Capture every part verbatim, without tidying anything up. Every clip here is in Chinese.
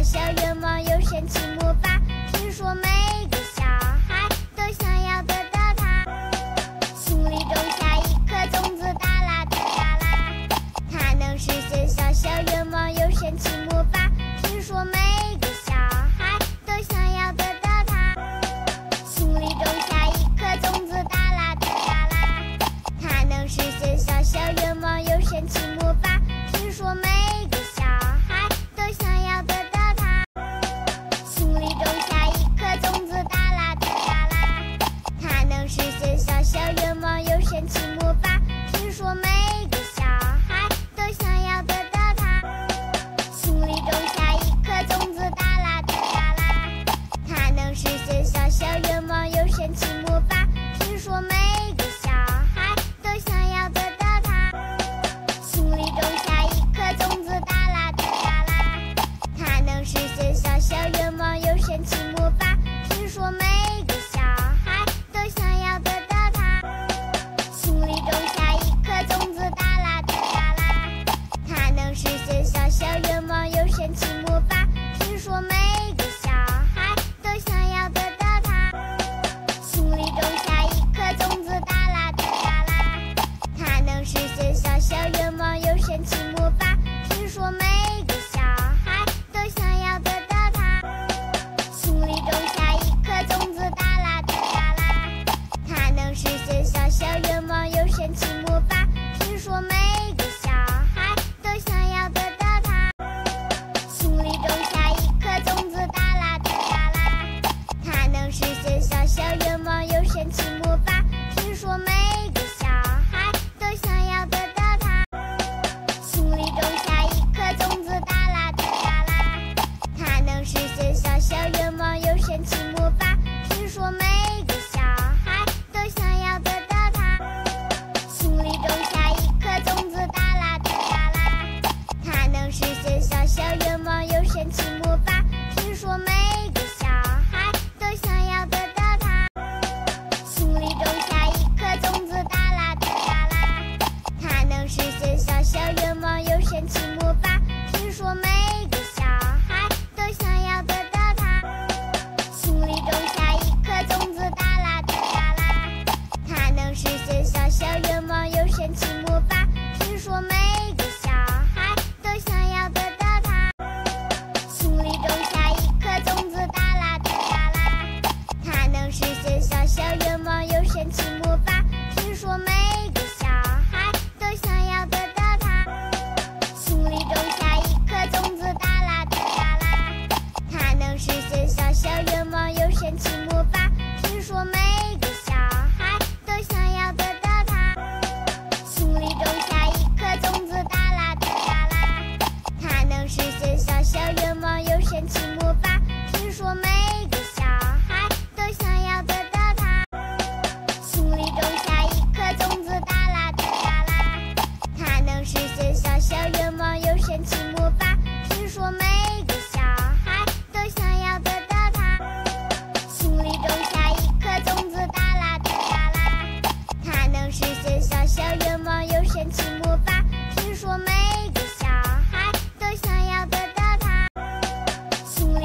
小愿望有神奇魔法，听说每个小孩都想要得到它。心里种下一颗种子，哒啦哒哒啦，它能实现小小愿望有神奇魔法，听说每个小孩都想要得到它。心里种下一颗种子，哒啦哒哒啦，它能实现小小愿望有神奇魔法，听说每个小孩都想要得到它。心里种下一颗种子，哒啦哒哒啦，它能实现小小愿望有神奇魔法，听说每个小孩都想要得到它。心里种下一颗种子，哒啦哒哒啦，它能实现小小愿望有神奇魔法，听说每个小孩都想要得到它。心里种下一颗种子，哒啦哒哒啦，它能实现小小愿望有神奇魔法，听说每个小孩都想要得到它。心里种下一颗种子，哒啦哒哒啦，它能实现小小愿望有神奇魔法，听说每个小孩都想要得到它。心里种下一颗种子，哒啦哒哒啦，它能实现小小愿望有神奇魔法，听说每个小孩都想要得到它。心里种下一颗种子，哒啦哒哒啦，它能实现小小愿望有神奇魔法，听说每个小孩都想要得到它。心里种下一颗种子，哒啦哒哒啦，它能实现小小愿望有神奇魔法，听说每个小孩都想要得到它。心里种下一颗种子，哒啦哒哒啦，它能实现小小愿望有神奇魔法，听说每个小孩都想要得到它。心里种下一颗种子，哒啦哒哒啦，它能实现小小愿望有神奇魔法，听说每个小孩都想要得到它。心里种下一颗种子，哒啦哒哒啦，它能实现小小愿望有神奇魔法，听说每个小孩都想要得到它。心里种下一颗种子，哒啦哒哒啦，它能实现小小愿望有神奇魔法，听说每个小孩都想要得到它。心里种下一颗种子，哒啦哒哒啦，它能实现小小愿望有神奇魔法，听说每个小孩都想要得到它。心里种下一颗种子，哒啦哒哒啦，它能实现小小愿望有神奇魔法，听说每个小孩都想要得到它。心里种下一颗种子，哒啦哒哒啦，它能实现小小愿望有神奇魔法，听说每个小孩都想要得到它。心里种下一颗种子，哒啦哒哒啦，它能实现小小愿望有神奇魔法，听说每个小孩都想要得到它。心里种下一颗种子，哒啦哒哒啦，它能实现小小愿望有神奇魔法，听说每个小孩都想要得到它。心里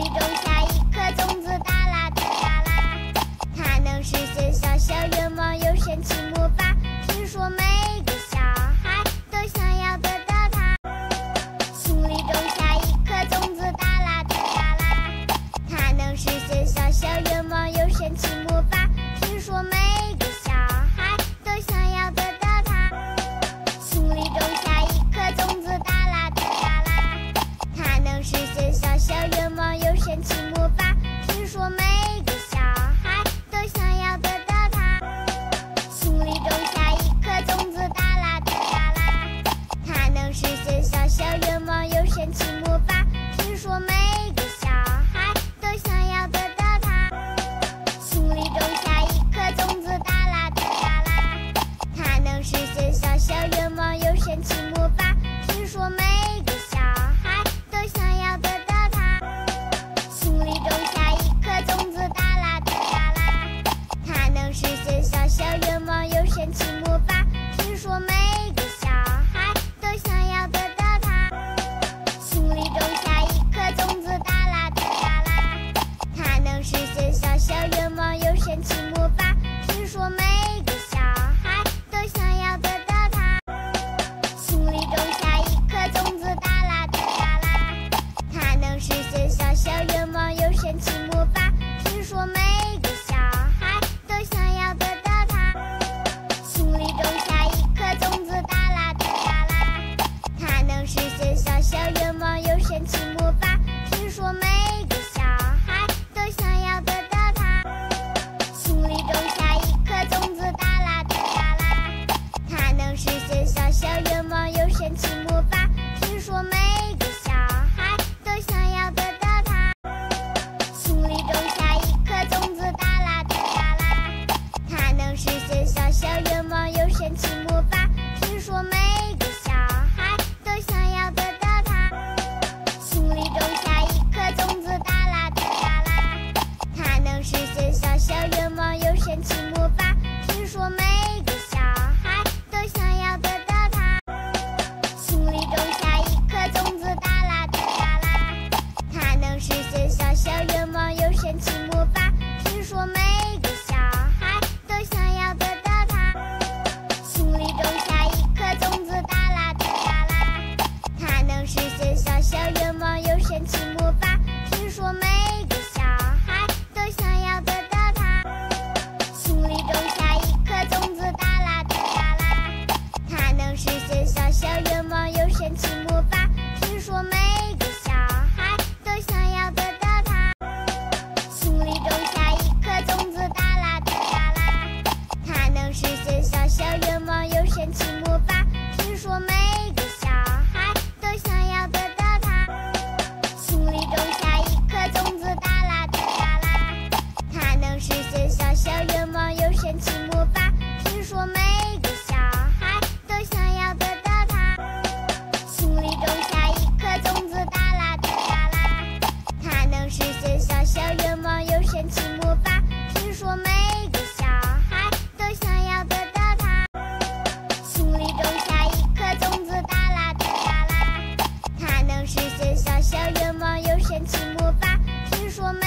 现小小愿望，有神奇魔法。听说每个小孩都想要得到它，心里种下一颗种子，哒啦哒哒啦，它能实现小小愿望，有神奇魔法。听说每个小孩都想要得到它，心里种下一颗种子，哒啦哒哒啦，它能实现小小愿望，有神奇魔法。听说每个小孩都想要得到它，心里种下一颗种子，哒啦哒哒啦，它能实现小小愿望，有神奇魔法。听说每个小孩都想要得到它，心里种下一颗种子，哒啦哒哒啦，它能实现小小愿望，有神奇魔法。听说每个小孩都想要得到它，心里种下一颗种子，哒啦哒哒啦，它能实现小小愿望，有神奇魔法。听说每个小孩都想要得到它，心里种下一颗种子，哒啦哒哒啦，它能实现小小愿望，有神奇魔法。听说每个小孩都想要得到它，心里种下一颗种子，哒啦哒哒啦，它能实现小小愿望，有神奇魔法。听说每个小孩都想要得到它，心里种下一颗种子，哒啦哒哒啦，它能实现小小愿望，有神奇魔法。听说每个小孩都想要得到它，心里种下一颗种子，哒啦哒哒啦，它能实现小小愿望，有神奇魔法。听说每个小孩都想要得到它，心里种下一颗种子，哒啦哒哒啦，它能实现小小愿望，有神奇魔法。听说每个小孩都想要得到它，心里种下一颗种子，哒啦哒哒啦，它能实现小小愿望，有神奇魔法。听说每